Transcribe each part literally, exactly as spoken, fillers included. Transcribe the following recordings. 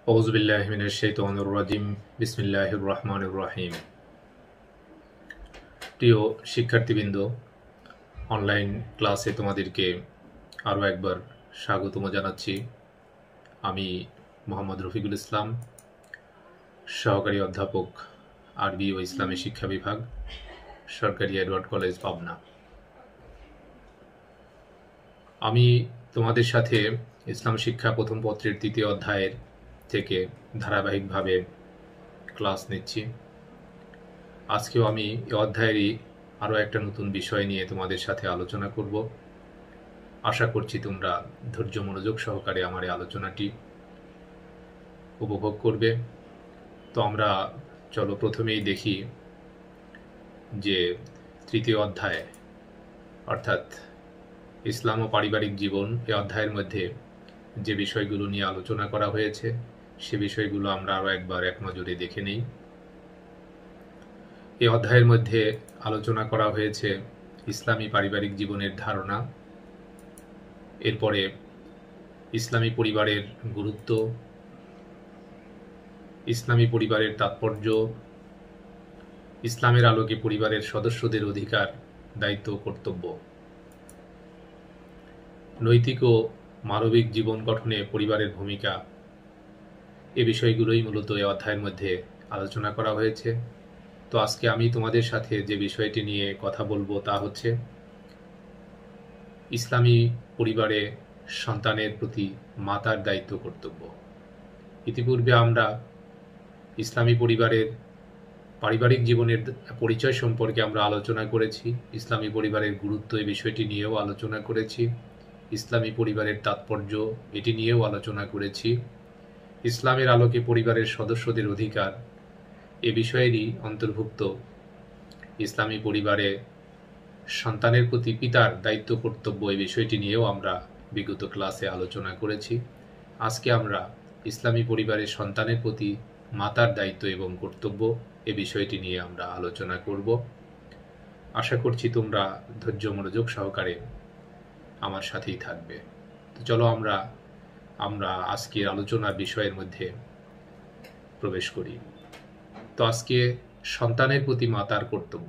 আউযুবিল্লাহি মিনাশ শাইতানির রাজিম বিসমিল্লাহির রহমানির রহিম। প্রিয় শিক্ষার্থীবৃন্দ, অনলাইন ক্লাসে তোমাদেরকে আরও একবার স্বাগতম জানাচ্ছি। আমি মোহাম্মদ রফিকুল ইসলাম, সহকারী অধ্যাপক আরবি ও ইসলামী শিক্ষা বিভাগ, সরকারি এডওয়ার্ড কলেজ, পাবনা। আমি তোমাদের সাথে ইসলাম শিক্ষা প্রথম পত্রের তৃতীয় অধ্যায়ের থেকে ধারাবাহিকভাবে ক্লাস নিচ্ছি। আজকেও আমি এই অধ্যায়েরই আরও একটা নতুন বিষয় নিয়ে তোমাদের সাথে আলোচনা করব। আশা করছি তোমরা ধৈর্য মনোযোগ সহকারে আমার এই আলোচনাটি উপভোগ করবে। তো আমরা চলো প্রথমেই দেখি যে তৃতীয় অধ্যায় অর্থাৎ ইসলাম ও পারিবারিক জীবন, এই অধ্যায়ের মধ্যে যে বিষয়গুলো নিয়ে আলোচনা করা হয়েছে সে বিষয়গুলো আমরা আরও একবার এক নজরে দেখে নিই। এই অধ্যায়ের মধ্যে আলোচনা করা হয়েছে ইসলামী পারিবারিক জীবনের ধারণা, এরপরে ইসলামী পরিবারের গুরুত্ব, ইসলামী পরিবারের তাৎপর্য, ইসলামের আলোকে পরিবারের সদস্যদের অধিকার, দায়িত্ব, কর্তব্য, নৈতিক ও মানবিক জীবন গঠনে পরিবারের ভূমিকা, এ বিষয়গুলোই মূলত এই অধ্যায়ের মধ্যে আলোচনা করা হয়েছে। তো আজকে আমি তোমাদের সাথে যে বিষয়টি নিয়ে কথা বলবো তা হচ্ছে ইসলামী পরিবারে সন্তানের প্রতি মাতার দায়িত্ব, কর্তব্য। ইতিপূর্বে আমরা ইসলামী পরিবারের পারিবারিক জীবনের পরিচয় সম্পর্কে আমরা আলোচনা করেছি, ইসলামী পরিবারের গুরুত্ব এই বিষয়টি নিয়েও আলোচনা করেছি, ইসলামী পরিবারের তাৎপর্য এটি নিয়েও আলোচনা করেছি, ইসলামের আলোকে পরিবারের সদস্যদের অধিকার এ বিষয়েরই অন্তর্ভুক্ত ইসলামী পরিবারে সন্তানের প্রতি পিতার দায়িত্ব, কর্তব্য এই বিষয়টি নিয়েও আমরা বিগত ক্লাসে আলোচনা করেছি। আজকে আমরা ইসলামী পরিবারের সন্তানের প্রতি মাতার দায়িত্ব এবং কর্তব্য এ বিষয়টি নিয়ে আমরা আলোচনা করব। আশা করছি তোমরা ধৈর্য মনোযোগ সহকারে আমার সাথেই থাকবে। তো চলো আমরা আমরা আজকের আলোচনার বিষয়ের মধ্যে প্রবেশ করি। তো আজকে সন্তানের প্রতি মাতার কর্তব্য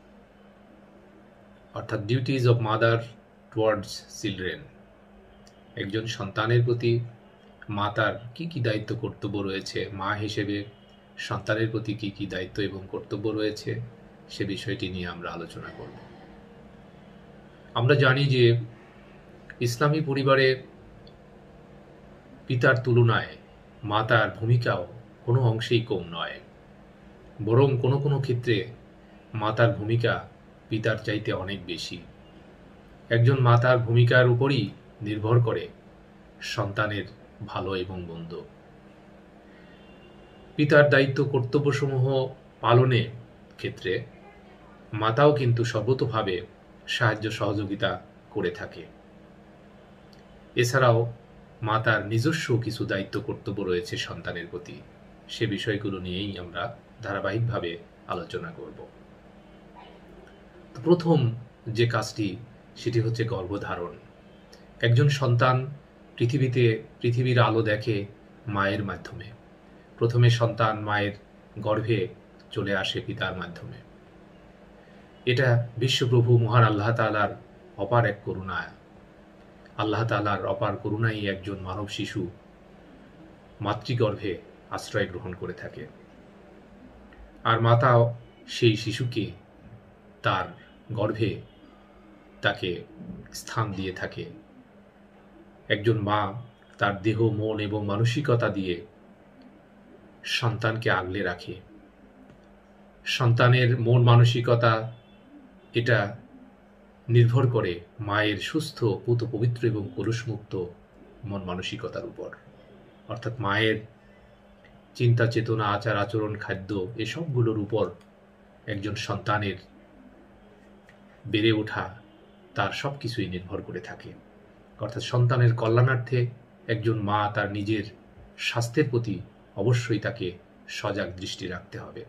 অর্থাৎ duties of mother towards children. একজন সন্তানের প্রতি মাতার কি কি দায়িত্ব, কর্তব্য রয়েছে, মা হিসেবে সন্তানের প্রতি কি কি দায়িত্ব এবং কর্তব্য রয়েছে সে বিষয়টি নিয়ে আমরা আলোচনা করব। আমরা জানি যে ইসলামী পরিবারে পিতার তুলনায় মাতার ভূমিকাও কোনো অংশেই কম নয়, বরং কোনো কোনো ক্ষেত্রে মাতার ভূমিকা পিতার চাইতে অনেক বেশি। একজন মাতার ভূমিকার উপরই নির্ভর করে সন্তানের ভালো এবং মন্দ। পিতার দায়িত্ব, কর্তব্যসমূহ পালনের ক্ষেত্রে মাতাও কিন্তু সর্বতোভাবে সাহায্য সহযোগিতা করে থাকে। এছাড়াও মাতার নিজস্ব কিছু দায়িত্ব, কর্তব্য রয়েছে সন্তানের প্রতি, সে বিষয়গুলো নিয়েই আমরা ধারাবাহিকভাবে আলোচনা করব। প্রথম যে কাজটি সেটি হচ্ছে গর্ভধারণ। একজন সন্তান পৃথিবীতে পৃথিবীর আলো দেখে মায়ের মাধ্যমে। প্রথমে সন্তান মায়ের গর্ভে চলে আসে পিতার মাধ্যমে। এটা বিশ্বপ্রভু মহান আল্লাহ তাআলার অপার এক করুণা। আল্লাহ তাআলার অপার করুণাই একজন মানব শিশু মাতৃগর্ভে আশ্রয় গ্রহণ করে থাকে, আর মাতাও সেই শিশুকে তার গর্ভে তাকে স্থান দিয়ে থাকে। একজন মা তার দেহ, মন এবং মানসিকতা দিয়ে সন্তানকে আগলে রাখে। সন্তানের মন মানসিকতা এটা নির্ভর করে মায়ের সুস্থ, পুত, পবিত্র এবং কলুষমুক্ত মন মানসিকতার উপর। অর্থাৎ মায়ের চিন্তা, চেতনা, আচার আচরণ, খাদ্য এসবগুলোর উপর একজন সন্তানের বেড়ে ওঠা তার সব কিছুই নির্ভর করে থাকে। অর্থাৎ সন্তানের কল্যাণার্থে একজন মা তার নিজের স্বাস্থ্যের প্রতি অবশ্যই তাকে সজাগ দৃষ্টি রাখতে হবে।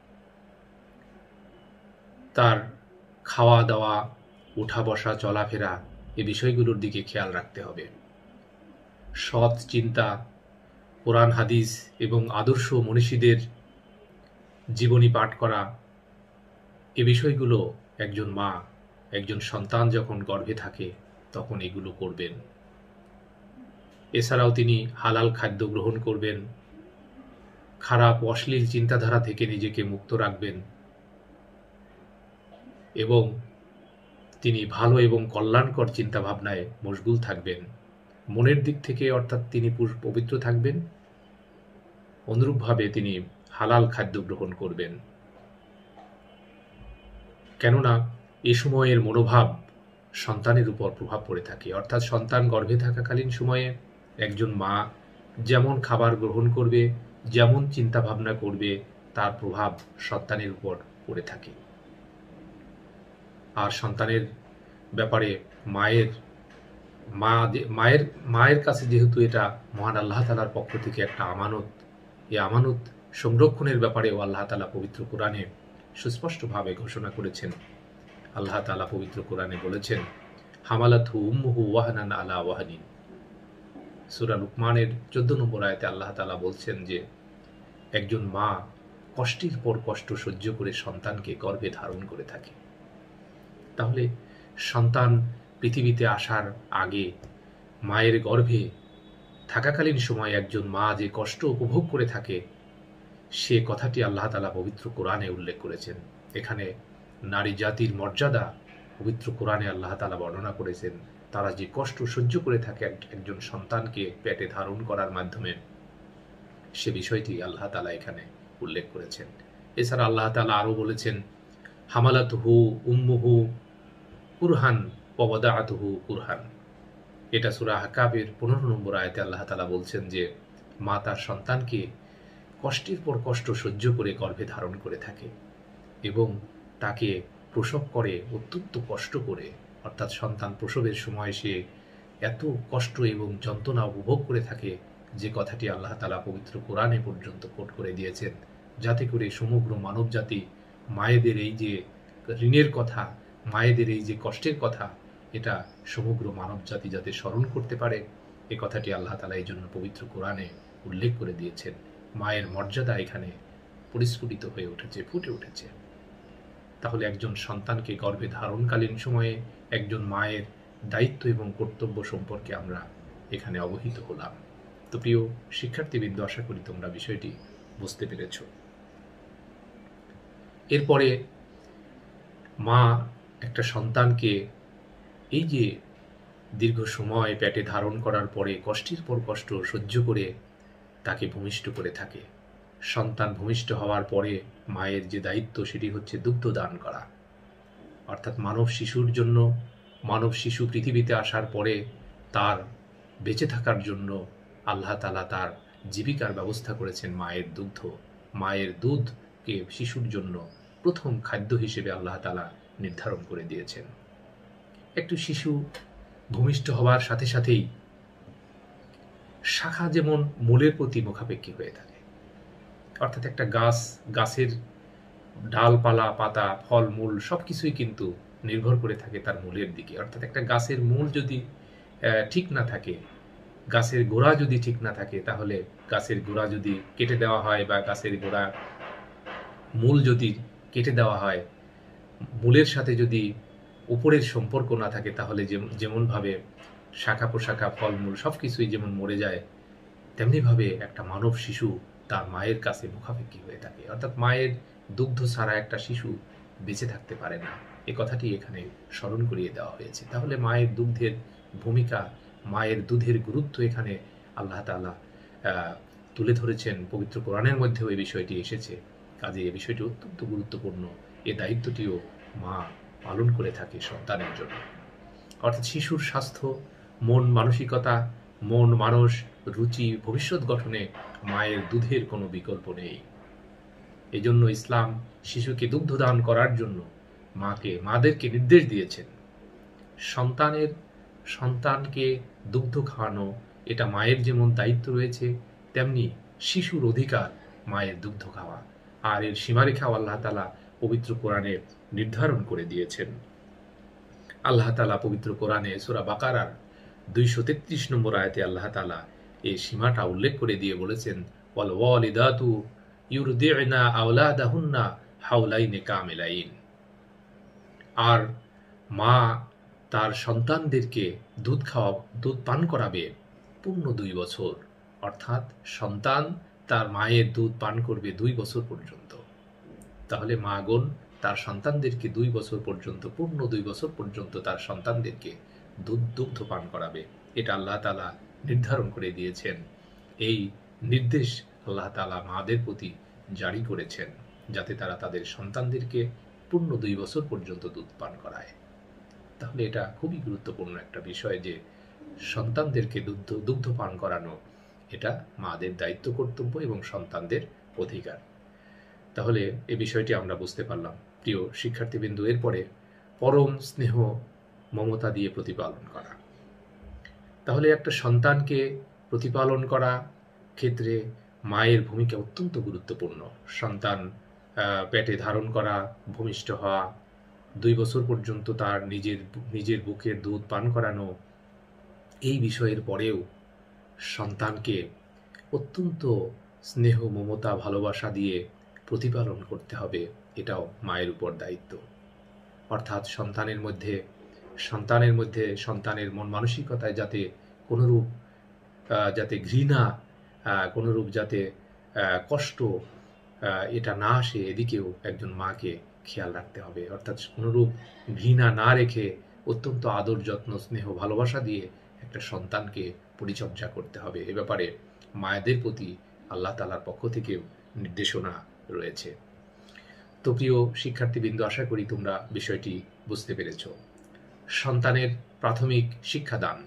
তার খাওয়া দাওয়া, উঠা বসা, চলাফেরা এ বিষয়গুলোর দিকে খেয়াল রাখতে হবে। সৎ চিন্তা, কোরআন হাদিস এবং আদর্শ মনীষীদের জীবনী পাঠ করা, এ বিষয়গুলো একজন মা একজন সন্তান যখন গর্ভে থাকে তখন এগুলো করবেন। এছাড়াও তিনি হালাল খাদ্য গ্রহণ করবেন, খারাপ অশ্লীল চিন্তাধারা থেকে নিজেকে মুক্ত রাখবেন এবং তিনি ভালো এবং কল্যাণকর চিন্তাভাবনায় মশগুল থাকবেন। মনের দিক থেকে অর্থাৎ তিনি পবিত্র থাকবেন, অনুরূপভাবে তিনি হালাল খাদ্য গ্রহণ করবেন। কেননা এ সময়ের মনোভাব সন্তানের উপর প্রভাব পড়ে থাকে, অর্থাৎ সন্তান গর্ভে থাকাকালীন সময়ে একজন মা যেমন খাবার গ্রহণ করবে, যেমন চিন্তাভাবনা করবে, তার প্রভাব সন্তানের উপর পড়ে থাকে। আর সন্তানের ব্যাপারে মায়ের মা মায়ের মায়ের কাছে যেহেতু এটা মহান আল্লাহ তাআলার পক্ষ থেকে একটা আমানত, এই আমানত সংরক্ষণের ব্যাপারেও আল্লাহ তাআলা পবিত্র কোরআনে সুস্পষ্টভাবে ঘোষণা করেছেন। আল্লাহ তাআলা পবিত্র কোরআনে বলেছেন, হামালাতহু উম্মুহু ওয়াহানান আলা ওয়াহানিন। সূরা লুকমানের চোদ্দ নম্বর আয়াতে আল্লাহ তাআলা বলছেন যে একজন মা কষ্টের পর কষ্ট সহ্য করে সন্তানকে গর্ভে ধারণ করে থাকে। তাহলে সন্তান পৃথিবীতে আসার আগে মায়ের গর্ভে থাকাকালীন সময় একজন মা যে কষ্ট উপভোগ করে থাকে, সে কথাটি আল্লাহ তাআলা পবিত্র কোরআনে উল্লেখ করেছেন। এখানে নারী জাতির মর্যাদা পবিত্র কোরআনে আল্লাহ তাআলা বর্ণনা করেছেন। তারা যে কষ্ট সহ্য করে থাকে একজন সন্তানকে পেটে ধারণ করার মাধ্যমে, সে বিষয়টি আল্লাহ তাআলা এখানে উল্লেখ করেছেন। এছাড়া আল্লাহ তাআলা আরও বলেছেন, হামালাতুহু উম্মুহু কুরহান ওয়া ওয়াদাআতুহু কুরহান। এটা সূরা আহকাফের পনেরো নম্বর আয়াতে আল্লাহ তাআলা বলছেন যে মা তার সন্তানকে কষ্টের পর কষ্ট সহ্য করে গর্ভে ধারণ করে থাকে এবং তাকে প্রসব করে অত্যন্ত কষ্ট করে, অর্থাৎ সন্তান প্রসবের সময় সে এত কষ্ট এবং যন্ত্রণা উপভোগ করে থাকে, যে কথাটি আল্লাহ তাআলা পবিত্র কোরআনে পর্যন্ত কোট করে দিয়েছেন, যাতে করে সমগ্র মানব জাতি মায়েদের এই যে ঋণের কথা, মায়েদের এই যে কষ্টের কথা, এটা সমগ্র মানব জাতি যাতে স্মরণ করতে পারে, এ কথাটি আল্লাহ তাআলা এই জন্য পবিত্র কোরআনে উল্লেখ করে দিয়েছেন। মায়ের মর্যাদা এখানে পরিস্ফুটিত হয়ে উঠেছে, ফুটে উঠেছে। তাহলে একজন সন্তানকে গর্ভে ধারণকালীন সময়ে একজন মায়ের দায়িত্ব এবং কর্তব্য সম্পর্কে আমরা এখানে অবহিত হলাম। তো প্রিয় শিক্ষার্থীবৃন্দ, আশা করি তোমরা বিষয়টি বুঝতে পেরেছ। এরপরে মা একটা সন্তানকে এই যে দীর্ঘ সময় পেটে ধারণ করার পরে কষ্টের পর কষ্ট সহ্য করে তাকে ভূমিষ্ঠ করে থাকে। সন্তান ভূমিষ্ঠ হওয়ার পরে মায়ের যে দায়িত্ব, সেটি হচ্ছে দুগ্ধ দান করা। অর্থাৎ মানব শিশুর জন্য, মানব শিশু পৃথিবীতে আসার পরে তার বেঁচে থাকার জন্য আল্লাহ তাআলা তার জীবিকার ব্যবস্থা করেছেন মায়ের দুগ্ধ। মায়ের দুধকে শিশুর জন্য প্রথম খাদ্য হিসেবে আল্লাহ তাআলা নির্ধারণ করে দিয়েছেন। একটু শিশু ভূমিষ্ঠ হওয়ার সাথে সাথেই শাখা যেমন মূলের প্রতি মুখাপেক্ষী হয়ে থাকে, অর্থাৎ একটা গাছ, গাছের ডালপালা, পাতা, ফল, মূল সবকিছুই কিন্তু নির্ভর করে থাকে তার মূলের দিকে। অর্থাৎ একটা গাছের মূল যদি ঠিক না থাকে, গাছের গোড়া যদি ঠিক না থাকে, তাহলে গাছের গোড়া যদি কেটে দেওয়া হয় বা গাছের গোড়া মূল যদি কেটে দেওয়া হয়, মূলের সাথে যদি উপরের সম্পর্ক না থাকে, তাহলে যেমনভাবে শাখা প্রশাখা, ফলমূল সবকিছুই যেমন মরে যায়, তেমনিভাবে একটা মানব শিশু তার মায়ের কাছে মুখাপেক্ষী হয়ে থাকে। অর্থাৎ মায়ের দুগ্ধ ছাড়া একটা শিশু বেঁচে থাকতে পারে না, এ কথাটি এখানে স্মরণ করিয়ে দেওয়া হয়েছে। তাহলে মায়ের দুগ্ধের ভূমিকা, মায়ের দুধের গুরুত্ব এখানে আল্লাহ তাআলা তুলে ধরেছেন। পবিত্র কোরআনের মধ্যেও এই বিষয়টি এসেছে। কাজে এই বিষয়টি অত্যন্ত গুরুত্বপূর্ণ। এ দায়িত্বটিও মা পালন করে থাকে সন্তানের জন্য। অর্থাৎ শিশুর স্বাস্থ্য, মন মানসিকতা, মন মানস, রুচি, ভবিষ্যৎ গঠনে মায়ের দুধের কোনো বিকল্প নেই। এই জন্য ইসলাম শিশুকে দুগ্ধদান করার জন্য মাকে মাদেরকে নির্দেশ দিয়েছেন। সন্তানের সন্তানকে দুগ্ধ খাওয়ানো, এটা মায়ের যেমন দায়িত্ব রয়েছে, তেমনি শিশুর অধিকার মায়ের দুগ্ধ খাওয়া। আর এর সীমারেখাও আল্লাহ তাআলা পবিত্র কোরআনে নির্ধারণ করে দিয়েছেন। আল্লাহ তাআলা পবিত্র কোরআনে সূরা বাকারার দুইশো তেত্রিশ নম্বর আয়াতে আল্লাহ তাআলা এই সীমাটা উল্লেখ করে দিয়ে বলেছেন, ওয়াল ওয়ালিদাতু ইউরদি'না আওলাদাহুন্না হাওলাইনি কামিলাইন। আর মা তার সন্তানদেরকে দুধ খাওয়া দুধ পান করাবে পূর্ণ দুই বছর, অর্থাৎ সন্তান তার মায়ের দুধ পান করবে দুই বছর পর্যন্ত। তাহলে মাগণ তার সন্তানদেরকে দুই বছর পর্যন্ত, পূর্ণ দুই বছর পর্যন্ত তার সন্তানদেরকে দুধ দুগ্ধ পান করাবে। এটা আল্লাহ তাআলা নির্ধারণ করে দিয়েছেন। এই নির্দেশ আল্লাহ তাআলা মাদের প্রতি জারি করেছেন, যাতে তারা তাদের সন্তানদেরকে পূর্ণ দুই বছর পর্যন্ত দুধ পান করায়। তাহলে এটা খুবই গুরুত্বপূর্ণ একটা বিষয় যে সন্তানদেরকে দুগ্ধ দুগ্ধ পান করানো এটা মাদের দায়িত্ব, কর্তব্য এবং সন্তানদের অধিকার। তাহলে এই বিষয়টি আমরা বুঝতে পারলাম। প্রিয় শিক্ষার্থীবৃন্দ, এরপরে পরম স্নেহ মমতা দিয়ে প্রতিপালন করা। তাহলে একটা সন্তানকে প্রতিপালন করা ক্ষেত্রে মায়ের ভূমিকা অত্যন্ত গুরুত্বপূর্ণ। সন্তান পেটে ধারণ করা, ভূমিষ্ঠ হওয়া, দুই বছর পর্যন্ত তার নিজের নিজের বুকের দুধ পান করানো, এই বিষয়ের পরেও সন্তানকে অত্যন্ত স্নেহ মমতা ভালোবাসা দিয়ে প্রতিপালন করতে হবে। এটাও মায়ের উপর দায়িত্ব। অর্থাৎ সন্তানের মধ্যে সন্তানের মধ্যে সন্তানের মন মানসিকতায় যাতে কোনোরূপ যাতে ঘৃণা, কোনোরূপ যাতে কষ্ট এটা না আসে, এদিকেও একজন মাকে খেয়াল রাখতে হবে। অর্থাৎ কোনোরূপ ঘৃণা না রেখে অত্যন্ত আদর, যত্ন, স্নেহ, ভালোবাসা দিয়ে একটা সন্তানকে পরিচর্যা করতে হবে। এ ব্যাপারে মায়েদের প্রতি আল্লাহ তাআলার পক্ষ থেকেও নির্দেশনা রয়েছে। তো প্রিয় শিক্ষার্থীবৃন্দ, আশা করি তোমরা বিষয়টি বুঝতে পেরেছ। সন্তানের প্রাথমিক শিক্ষাদান।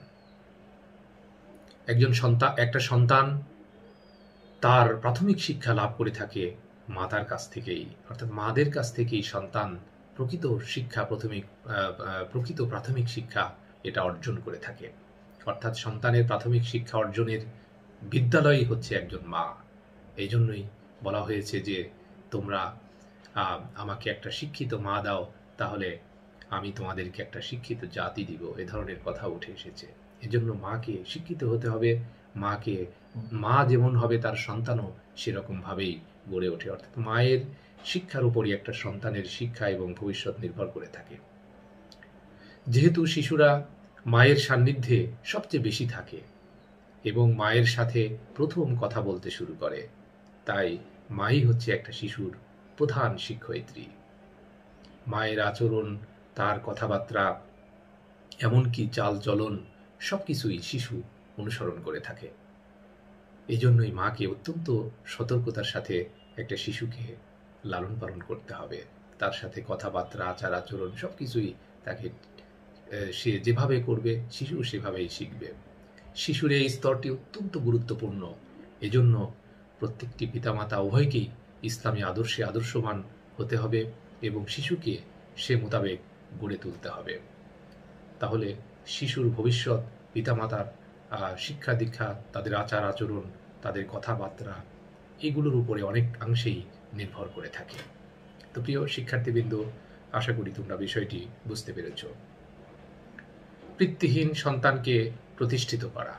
একজন সন্তান একটা সন্তান তার প্রাথমিক শিক্ষা লাভ করে থাকে মাতার কাছ থেকেই, অর্থাৎ মাদের কাছ থেকেই সন্তান প্রকৃত শিক্ষা প্রাথমিক প্রকৃত প্রাথমিক শিক্ষা এটা অর্জন করে থাকে। অর্থাৎ সন্তানের প্রাথমিক শিক্ষা অর্জনের বিদ্যালয়ই হচ্ছে একজন মা। এই জন্যই বলা হয়েছে যে তোমরা আমাকে একটা শিক্ষিত মা দাও, তাহলে আমি তোমাদেরকে একটা শিক্ষিত জাতি দিব। এ ধরনের কথা উঠে এসেছে। এজন্য মাকে শিক্ষিত হতে হবে। মাকে মা যেমন হবে তার সন্তানও সেরকমভাবেই গড়ে ওঠে। অর্থাৎ মায়ের শিক্ষার উপরই একটা সন্তানের শিক্ষা এবং ভবিষ্যৎ নির্ভর করে থাকে। যেহেতু শিশুরা মায়ের সান্নিধ্যে সবচেয়ে বেশি থাকে এবং মায়ের সাথে প্রথম কথা বলতে শুরু করে, তাই মাই হচ্ছে একটা শিশুর প্রধান শিক্ষয়িত্রী। মায়ের আচরণ, তার কথাবার্তা, এমনকি চাল চলন সবকিছুই শিশু অনুসরণ করে থাকে। এই জন্যই মাকে অত্যন্ত সতর্কতার সাথে একটা শিশুকে লালন পালন করতে হবে। তার সাথে কথাবার্তা, আচার আচরণ সবকিছুই তাকে সে যেভাবে করবে শিশু সেভাবেই শিখবে। শিশুর এই স্তরটি অত্যন্ত গুরুত্বপূর্ণ। এজন্য প্রত্যেকটি পিতামাতা উভয়কেই ইসলামী আদর্শে আদর্শবান হতে হবে এবং শিশুকে সে মোতাবেক গড়ে তুলতে হবে। তাহলে শিশুর ভবিষ্যৎ পিতামাতার শিক্ষা দীক্ষা, তাদের আচার আচরণ, তাদের কথাবার্তা এগুলোর উপরে অনেকাংশেই নির্ভর করে থাকে। তো প্রিয় শিক্ষার্থীবৃন্দ, আশা করি তোমরা বিষয়টি বুঝতে পেরেছ। পিতৃহীন সন্তানকে প্রতিষ্ঠিত করা।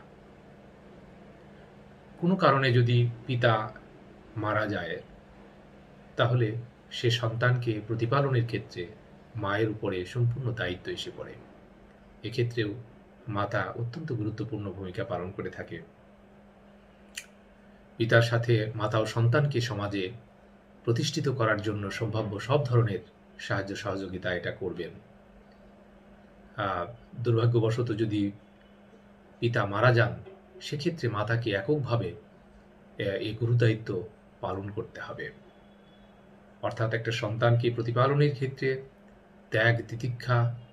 কোনো কারণে যদি পিতা মারা যায়, তাহলে সে সন্তানকে প্রতিপালনের ক্ষেত্রে মায়ের উপরে সম্পূর্ণ দায়িত্ব এসে পড়ে। এক্ষেত্রেও মাতা অত্যন্ত গুরুত্বপূর্ণ ভূমিকা পালন করে থাকে। পিতার সাথে মাতা ও সন্তানকে সমাজে প্রতিষ্ঠিত করার জন্য সম্ভাব্য সব ধরনের সাহায্য সহযোগিতা এটা করবেন। দুর্ভাগ্যবশত যদি পিতা মারা যান, সেক্ষেত্রে মাতাকে এককভাবে এই গুরুদায়িত্ব পালন করতে হবে। অর্থাৎ একটা সন্তানকে প্রতিপালনের ক্ষেত্রে ত্যাগ, তিতিক্ষা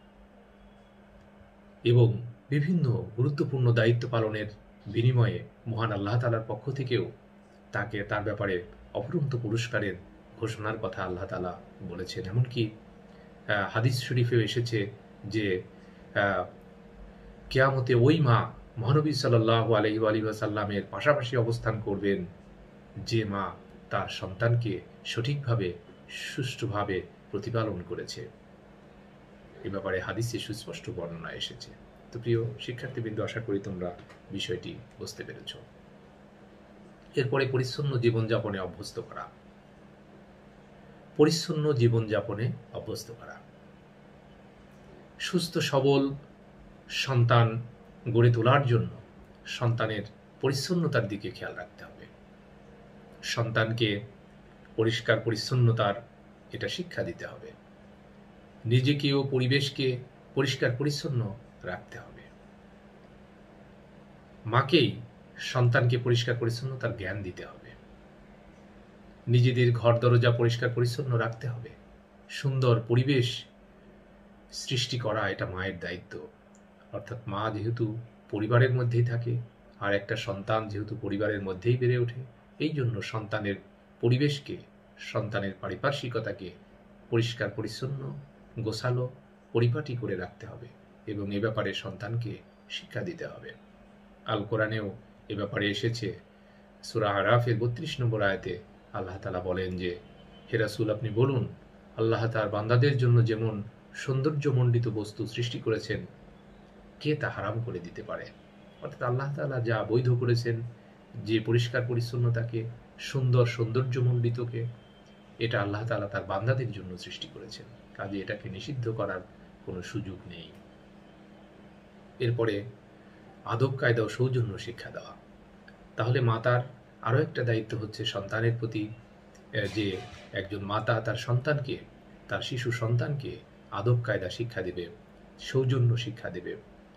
এবং বিভিন্ন গুরুত্বপূর্ণ দায়িত্ব পালনের বিনিময়ে মহান আল্লাহ তাআলার পক্ষ থেকেও তাকে তার ব্যাপারে অফুরন্ত পুরস্কারের ঘোষণার কথা আল্লাহ তাআলা বলেছেন। এমনকি হাদিস শরীফেও এসেছে যে কিয়ামতে ওই মা মহানবী সাল্লাল্লাহু আলাইহি ওয়া সাল্লামের পাশাপাশি অবস্থান করবেন যে মা তার সন্তানকে সঠিকভাবে সুষ্ঠুভাবে প্রতিপালন করেছে। এ ব্যাপারে হাদিসে সুস্পষ্ট বর্ণনা এসেছে। তো প্রিয় শিক্ষার্থীবৃন্দ, আশা করি তোমরা বিষয়টি বুঝতে পেরেছ। এরপরে পরিচ্ছন্ন জীবনযাপনে অভ্যস্ত করা। পরিচ্ছন্ন জীবনযাপনে অভ্যস্ত করা, সুস্থ সবল সন্তান গড়ে তোলার জন্য সন্তানের পরিচ্ছন্নতার দিকে খেয়াল রাখতে হবে। সন্তানকে পরিষ্কার পরিচ্ছন্নতার এটা শিক্ষা দিতে হবে। নিজেকে ও পরিবেশকে পরিষ্কার পরিচ্ছন্ন রাখতে হবে। মাকেই সন্তানকে পরিষ্কার পরিচ্ছন্নতার জ্ঞান দিতে হবে। নিজেদের ঘর দরজা পরিষ্কার পরিচ্ছন্ন রাখতে হবে। সুন্দর পরিবেশ সৃষ্টি করা এটা মায়ের দায়িত্ব। অর্থাৎ মা যেহেতু পরিবারের মধ্যেই থাকে, আর একটা সন্তান যেহেতু পরিবারের মধ্যেই বেড়ে ওঠে, এই জন্য সন্তানের পরিবেশকে, সন্তানের পারিপার্শ্বিকতাকে পরিষ্কার পরিচ্ছন্ন, গোছালো, পরিপাটি করে রাখতে হবে এবং এ ব্যাপারে সন্তানকে শিক্ষা দিতে হবে। আল কোরআনেও এ ব্যাপারে এসেছে। সূরা আরাফের বত্রিশ নম্বর আয়াতে আল্লাহ তাআলা বলেন যে, হে রাসূল, আপনি বলুন, আল্লাহ তার বান্দাদের জন্য যেমন সৌন্দর্যমণ্ডিত বস্তু সৃষ্টি করেছেন, কে তা হারাম করে দিতে পারে? অর্থাৎ আল্লাহ তাআলা যা বৈধ করেছেন, যে পরিষ্কার পরিচ্ছন্নতাকে, সুন্দর সৌন্দর্যমণ্ডিতকে, এটা আল্লাহ তাআলা তার বান্দাদের জন্য সৃষ্টি করেছেন। কাজে এটাকে নিষিদ্ধ করার কোনো সুযোগ নেই। এরপরে আদব কায়দা ও সৌজন্য শিক্ষা দেওয়া। তাহলে মাতার আরও একটা দায়িত্ব হচ্ছে সন্তানের প্রতি, যে একজন মাতা তার সন্তানকে, তার শিশু সন্তানকে আদব কায়দা শিক্ষা দেবে, সৌজন্য শিক্ষা দেবে।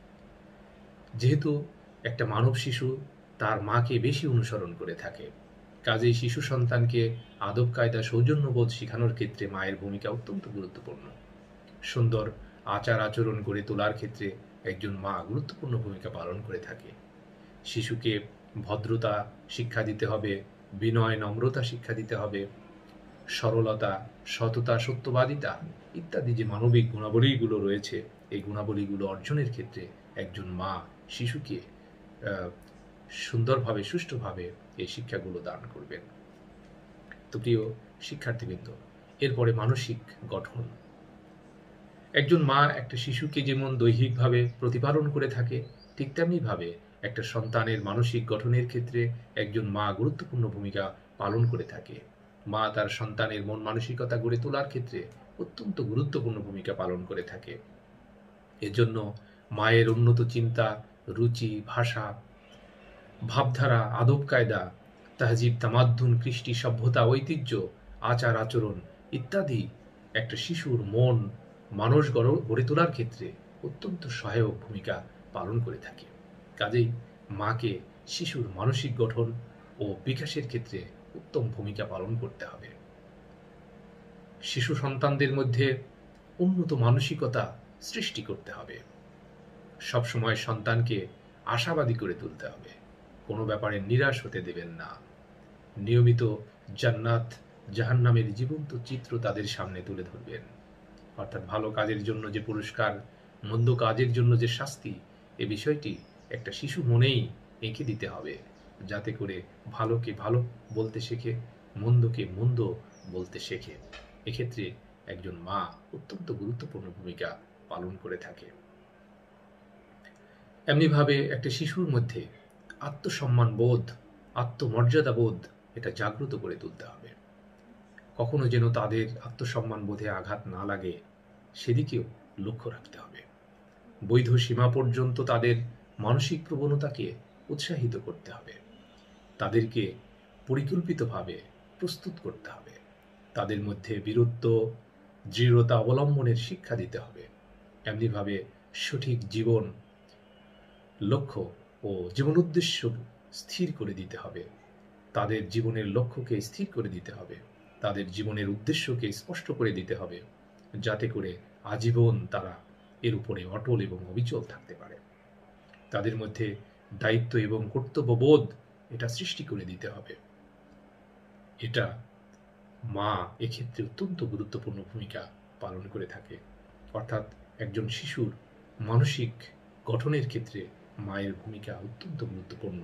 যেহেতু একটা মানব শিশু তার মাকে বেশি অনুসরণ করে থাকে, কাজেই শিশু সন্তানকে আদব কায়দা সৌজন্যবোধ শেখানোর ক্ষেত্রে মায়ের ভূমিকা অত্যন্ত গুরুত্বপূর্ণ। সুন্দর আচার আচরণ গড়ে তোলার ক্ষেত্রে একজন মা গুরুত্বপূর্ণ ভূমিকা পালন করে থাকে। শিশুকে ভদ্রতা শিক্ষা দিতে হবে, বিনয় নম্রতা শিক্ষা দিতে হবে, সরলতা, সততা, সত্যবাদিতা ইত্যাদি যে মানবিক গুণাবলীগুলো রয়েছে, এই গুণাবলীগুলো অর্জনের ক্ষেত্রে একজন মা শিশুকে সুন্দরভাবে, সুষ্ঠুভাবে এই শিক্ষাগুলো দান করবেন। তো প্রিয় শিক্ষার্থীবৃন্দ, এরপরে মানসিক গঠন। একজন মা একটা শিশুকে যেমন দৈহিকভাবে প্রতিপালন করে থাকে, ঠিক তেমনিভাবে একটা সন্তানের মানসিক গঠনের ক্ষেত্রে একজন মা গুরুত্বপূর্ণ ভূমিকা পালন করে থাকে। মা তার সন্তানের মন মানসিকতা গড়ে তোলার ক্ষেত্রে অত্যন্ত গুরুত্বপূর্ণ ভূমিকা পালন করে থাকে। এজন্য মায়ের উন্নত চিন্তা, রুচি, ভাষা, ভাবধারা, আদব কায়দা, তাহজিব, তামাদ্দুন, কৃষ্টি, সভ্যতা, ঐতিহ্য, আচার আচরণ ইত্যাদি একটা শিশুর মন মানস গড়ে তোলার ক্ষেত্রে অত্যন্ত সহায়ক ভূমিকা পালন করে থাকে। কাজেই মাকে শিশুর মানসিক গঠন ও বিকাশের ক্ষেত্রে উত্তম ভূমিকা পালন করতে হবে। শিশু সন্তানদের মধ্যে উন্নত মানসিকতা সৃষ্টি করতে হবে। সবসময় সন্তানকে আশাবাদী করে তুলতে হবে, কোনো ব্যাপারে নিরাশ হতে দেবেন না। নিয়মিত জান্নাত জাহান্নামের জীবন্ত চিত্র তাদের সামনে তুলে ধরবেন। অর্থাৎ ভালো কাজের জন্য যে পুরস্কার, মন্দ কাজের জন্য যে শাস্তি, এ বিষয়টি একটা শিশু মনেই এঁকে দিতে হবে, যাতে করে ভালোকে ভালো বলতে শেখে, মন্দকে মন্দ বলতে শেখে। এক্ষেত্রে একজন মা অত্যন্ত গুরুত্বপূর্ণ ভূমিকা পালন করে থাকে। এমনিভাবে একটা শিশুর মধ্যে আত্মসম্মান বোধ, আত্মমর্যাদা বোধ এটা জাগ্রত করে তুলতে হবে। কখনো যেন তাদের আত্মসম্মান বোধে আঘাত না লাগে, সেদিকেও লক্ষ্য রাখতে হবে। বৈধ সীমা পর্যন্ত তাদের মানসিক প্রবণতাকে উৎসাহিত করতে হবে। তাদেরকে পরিকল্পিতভাবে প্রস্তুত করতে হবে। তাদের মধ্যে বীরত্ব, দৃঢ়তা অবলম্বনের শিক্ষা দিতে হবে। এমনিভাবে সঠিক জীবন লক্ষ্য ও জীবন উদ্দেশ্য স্থির করে দিতে হবে। তাদের জীবনের লক্ষ্যকে স্থির করে দিতে হবে, তাদের জীবনের উদ্দেশ্যকে স্পষ্ট করে দিতে হবে, যাতে করে আজীবন তারা এর উপরে অটল এবং অবিচল থাকতে পারে। তাদের মধ্যে দায়িত্ব এবং কর্তব্যবোধ এটা সৃষ্টি করে দিতে হবে। এটা মা এক্ষেত্রে অত্যন্ত গুরুত্বপূর্ণ ভূমিকা পালন করে থাকে। অর্থাৎ একজন শিশুর মানসিক গঠনের ক্ষেত্রে মায়ের ভূমিকা অত্যন্ত গুরুত্বপূর্ণ।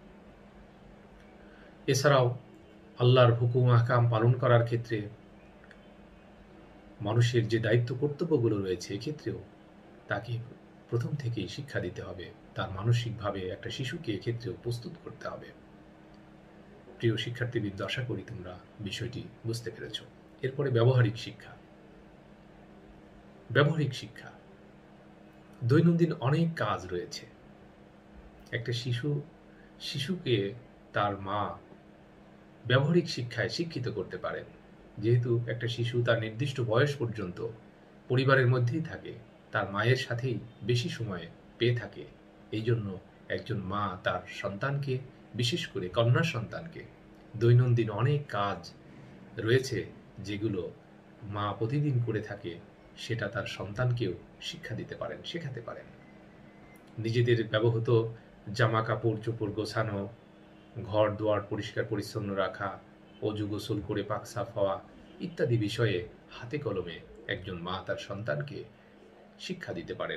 এছাড়াও আল্লাহর হুকুম আহকাম পালন করার ক্ষেত্রে মানুষের যে দায়িত্ব কর্তব্যগুলো রয়েছে, এক্ষেত্রেও তাকে প্রথম থেকেই শিক্ষা দিতে হবে, তার মানসিকভাবে একটা শিশুকে এক্ষেত্রেও প্রস্তুত করতে হবে। প্রিয় শিক্ষার্থীবৃন্দ, আশা করি তোমরা বিষয়টি বুঝতে পেরেছ। এরপরে ব্যবহারিক শিক্ষা। ব্যবহারিক শিক্ষা, দৈনন্দিন অনেক কাজ রয়েছে। একটা শিশু শিশুকে তার মা ব্যবহারিক শিক্ষায় শিক্ষিত করতে পারেন। যেহেতু একটা শিশু তার নির্দিষ্ট বয়স পর্যন্ত পরিবারের মধ্যেই থাকে, তার মায়ের সাথেই বেশি সময় পেয়ে থাকে, এই জন্য একজন মা তার সন্তানকে, বিশেষ করে কন্যা সন্তানকে, দৈনন্দিন অনেক কাজ রয়েছে যেগুলো মা প্রতিদিন করে থাকে, সেটা তার সন্তানকেও শিক্ষা দিতে পারেন, শেখাতে পারেন। নিজেদের ব্যবহৃত জামা কাপড় চোপড় গোছানো, ঘর দুয়ার পরিষ্কার পরিচ্ছন্ন রাখা, অজু গোসল করে পাক সাফ হওয়া ইত্যাদি বিষয়ে হাতে কলমে একজন মা তার সন্তানকে শিক্ষা দিতে পারেন।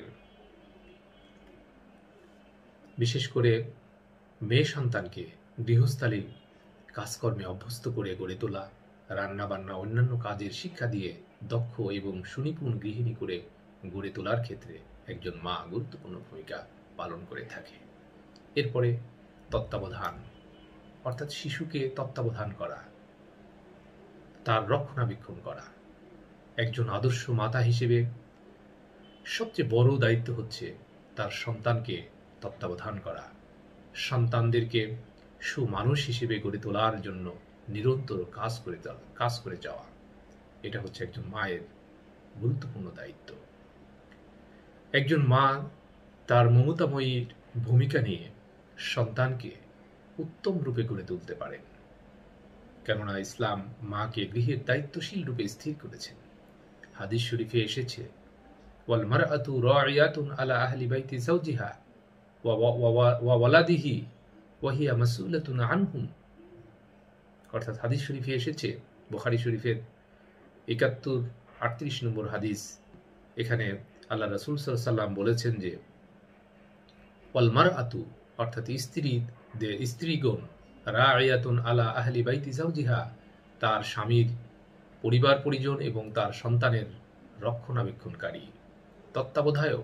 বিশেষ করে মেয়ে সন্তানকে গৃহস্থালী কাজকর্মে অভ্যস্ত করে গড়ে তোলা, রান্না বান্না অন্যান্য কাজের শিক্ষা দিয়ে দক্ষ এবং সুনিপুণ গৃহিণী করে গড়ে তোলার ক্ষেত্রে একজন মা গুরুত্বপূর্ণ ভূমিকা পালন করে থাকে। এরপরে তত্ত্বাবধান, অর্থাৎ শিশুকে তত্ত্বাবধান করা, তার রক্ষণাবেক্ষণ করা। একজন আদর্শ মাতা হিসেবে সবচেয়ে বড় দায়িত্ব হচ্ছে তার সন্তানকে তত্ত্বাবধান করা, সন্তানদেরকে সুমানুষ হিসেবে গড়ে তোলার জন্য নিরন্তর কাজ করে কাজ করে যাওয়া। এটা হচ্ছে একজন মায়ের গুরুত্বপূর্ণ দায়িত্ব। একজন মা তার মমতাময়ীর ভূমিকা নিয়ে সন্তানকে উত্তম রূপে গড়ে তুলতে পারেন, কেননা ইসলাম মাকে গৃহের দায়িত্বশীল রূপে স্থির করেছেন। হাদিস শরীফে এসেছে, ওয়াল মারআতু রাইয়াতুন আলা আহলি বাইতি যাওজিহা ওয়া ওয়ালাদিহি ওয়া হিয়া মাসউলাতুন আনহুম। অর্থাৎ হাদিস শরীফে এসেছে, বুখারী শরীফের একাত্তর আটত্রিশ নম্বর হাদিস। এখানে আল্লাহ রাসূল সাল্লাল্লাহু আলাইহি ওয়াসাল্লাম বলেছেন যে, ওয়াল মারআতু, অর্থাৎ স্ত্রী স্ত্রীগণ, রাইয়াতুন আলা আহলি বাইতি যাওজিহা, তার স্বামীর পরিবার পরিজন এবং তার সন্তানের রক্ষণাবেক্ষণকারী, তত্ত্বাবধায়ক।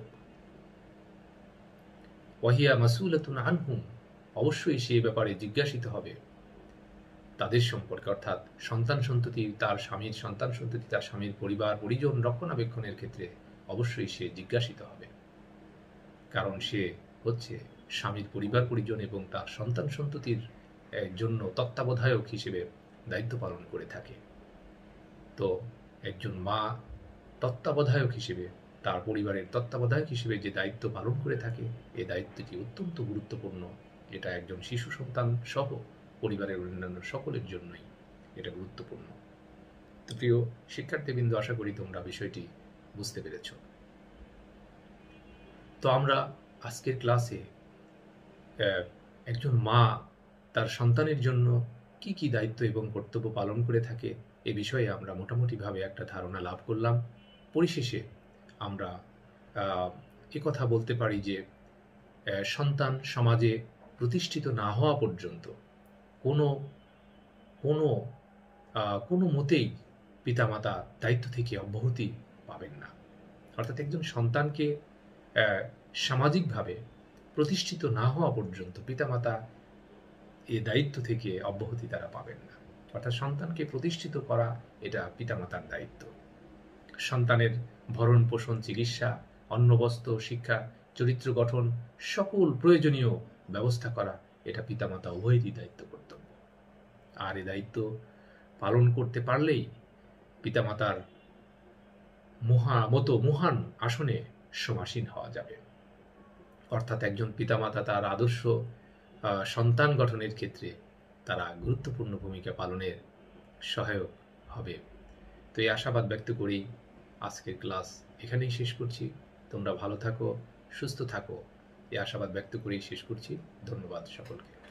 ওয়াহিয়া মাসউলাতুন আনহুম, অবশ্যই সে ব্যাপারে জিজ্ঞাসিত হবে তাদের সম্পর্কে, অর্থাৎ সন্তান সন্ততি, তার স্বামীর সন্তান সন্ততি, তার স্বামীর পরিবার পরিজন রক্ষণাবেক্ষণের ক্ষেত্রে অবশ্যই সে জিজ্ঞাসিত হবে, কারণ সে হচ্ছে স্বামীর পরিবার পরিজন এবং তার সন্তান সন্ততির জন্য তত্ত্বাবধায়ক হিসেবে দায়িত্ব পালন করে থাকে। তো একজন মা তত্ত্বাবধায়ক হিসেবে, তার পরিবারের তত্ত্বাবধায়ক হিসেবে যে দায়িত্ব পালন করে থাকে, এই দায়িত্বটি অত্যন্ত গুরুত্বপূর্ণ। এটা একজন শিশু সন্তান সহ পরিবারের অন্যান্য সকলের জন্যই এটা গুরুত্বপূর্ণ। তো প্রিয় শিক্ষার্থীবৃন্দ, আশা করি তোমরা বিষয়টি বুঝতে পেরেছ। তো আমরা আজকের ক্লাসে একজন মা তার সন্তানের জন্য কি কি দায়িত্ব এবং কর্তব্য পালন করে থাকে এ বিষয়ে আমরা মোটামুটিভাবে একটা ধারণা লাভ করলাম। পরিশেষে আমরা এ কথা বলতে পারি যে সন্তান সমাজে প্রতিষ্ঠিত না হওয়া পর্যন্ত কোনো কোনো কোনো মতেই পিতামাতা দায়িত্ব থেকে অব্যাহতি পাবেন না। অর্থাৎ একজন সন্তানকে সামাজিকভাবে প্রতিষ্ঠিত না হওয়া পর্যন্ত পিতামাতা এই দায়িত্ব থেকে অব্যাহতি তারা পাবেন না। অর্থাৎ সন্তানকে প্রতিষ্ঠিত করা এটা পিতামাতার দায়িত্ব। সন্তানের ভরণ পোষণ, চিকিৎসা, অন্নবস্ত্র, শিক্ষা, চরিত্র গঠন, সকল প্রয়োজনীয় ব্যবস্থা করা এটা পিতামাতা উভয়েরই দায়িত্ব কর্তব্য। আর এই দায়িত্ব পালন করতে পারলেই পিতামাতার মহা মতো মহান আসনে সমাসীন হওয়া যাবে। অর্থাৎ একজন পিতামাতা তার আদর্শ সন্তান গঠনের ক্ষেত্রে তারা গুরুত্বপূর্ণ ভূমিকা পালনের সহায়ক হবে। তো এই আশাবাদ ব্যক্ত করি আজকের ক্লাস এখানেই শেষ করছি। তোমরা ভালো থাকো, সুস্থ থাকো, এই আশাবাদ ব্যক্ত করেই শেষ করছি। ধন্যবাদ সকলকে।